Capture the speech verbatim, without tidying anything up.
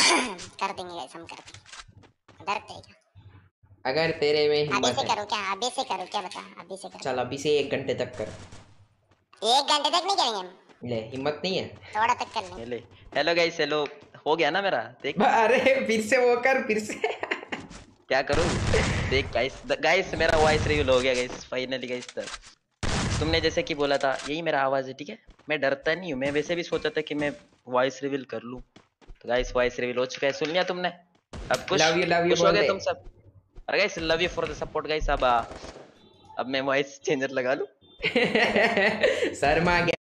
कर देंगे गाइस, हम कर देंगे, डरते हैं क्या? अगर तेरे में अभी हिम्मत से है। करो क्या? अभी से करो क्या? बता, अभी से करो। चल अभी से एक घंटे तक कर। एक घंटे तक नहीं करेंगे हम, ले हिम्मत नहीं है। थोड़ा तक कर लेंगे। ले हेलो गाइस, हेलो हो गया ना मेरा, देख अरे फिर से वो कर, फिर से क्या करूं। देख गाइस, गाइस मेरा वॉइस रिवील हो गया गाइस फाइनली गाइस। तुमने जैसे कि बोला था यही मेरा आवाज है, ठीक है। मैं डरता नहीं हूँ, मैं वैसे भी सोचा था कि मैं वॉइस रिवील कर लूं। तो गाइस वॉइस रिवील हो चुका है, सुन लिया तुमने। अब खुश लव यू लव यू खुश हो बोल गए दे। तुम सब। अरे guys love you for the support guys. अब अब मैं वॉइस चेंजर लगा लूं। शर्मा गया।